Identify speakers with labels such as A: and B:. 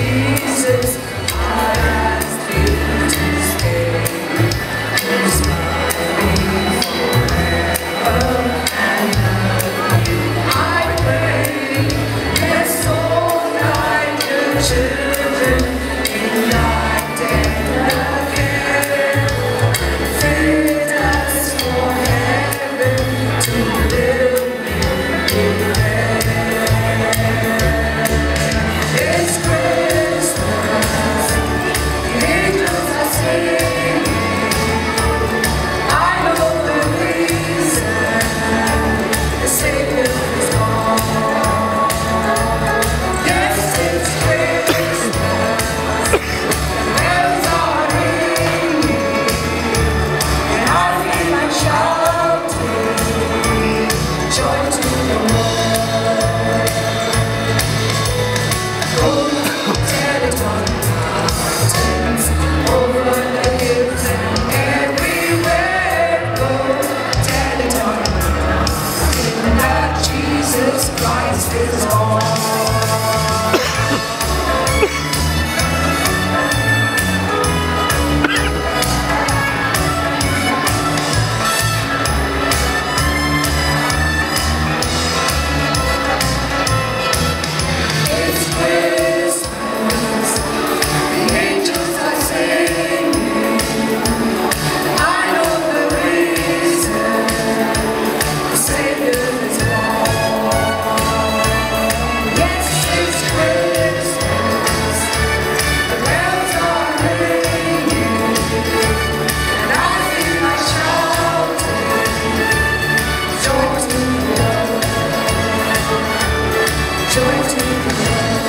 A: Jesus, I ask you to stay. It's mine forever and ever. I pray, bless all thy dear children in thy tender care. Fit us for heaven to live in there. It's Christmas, the angels are singing. I know the reason, the Savior is born. Yes, it's Christmas, the bells are ringing, and I feel like shouting, joy to the world. Go tell it on the mountains, over the hills and everywhere. Go tell it on the mountains that Jesus Christ is born. It's Christmas, the angels are singing. I know the reason, the Savior is born. Yes, it's Christmas, the bells are ringing, and I feel like shouting, joy to the world, joy to the world.